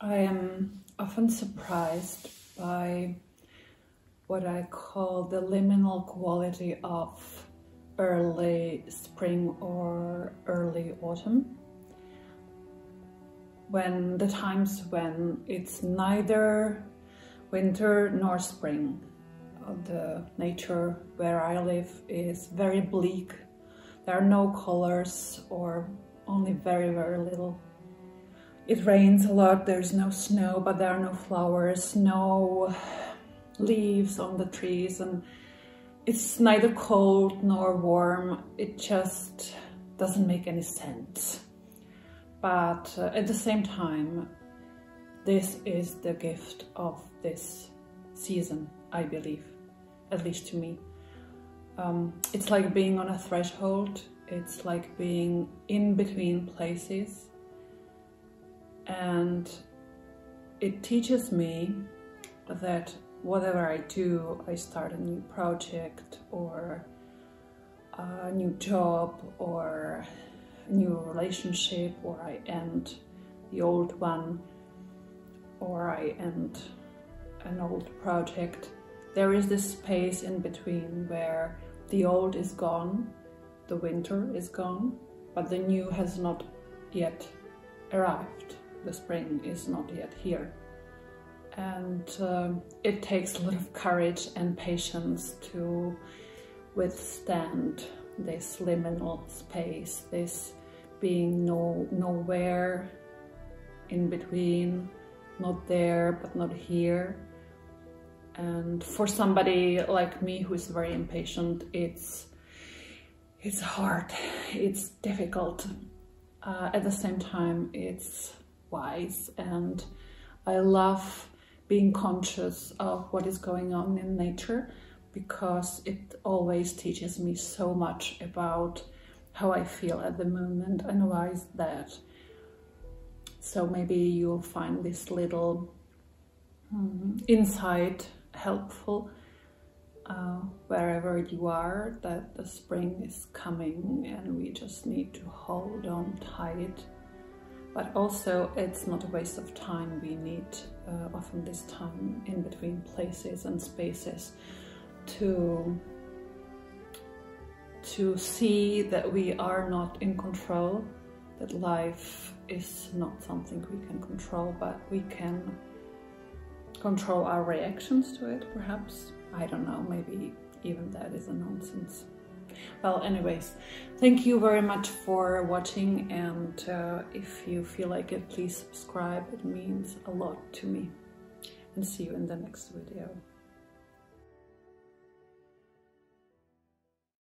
I am often surprised by what I call the liminal quality of early spring or early autumn. When the times when it's neither winter nor spring. The nature where I live is very bleak. There are no colors or only very, very little. It rains a lot, there's no snow, but there are no flowers, no leaves on the trees, and it's neither cold nor warm. It just doesn't make any sense. But at the same time, this is the gift of this season, I believe, at least to me. It's like being on a threshold. It's like being in between places. And it teaches me that whatever I do, I start a new project or a new job or a new relationship, or I end the old one, or I end an old project. There is this space in between where the old is gone, the winter is gone, but the new has not yet arrived. The spring is not yet here. And it takes a lot of courage and patience to withstand this liminal space, this being nowhere in between, not there but not here. And for somebody like me who is very impatient, it's hard, it's difficult. At the same time, it's wise, and I love being conscious of what is going on in nature, because it always teaches me so much about how I feel at the moment and why is that. So maybe you'll find this little insight helpful wherever you are, that the spring is coming and we just need to hold on tight. But also, it's not a waste of time. We need often this time in between places and spaces to see that we are not in control, that life is not something we can control, but we can control our reactions to it, perhaps. I don't know, maybe even that is a nonsense. Well, anyways, thank you very much for watching, and if you feel like it, please subscribe. It means a lot to me. And see you in the next video.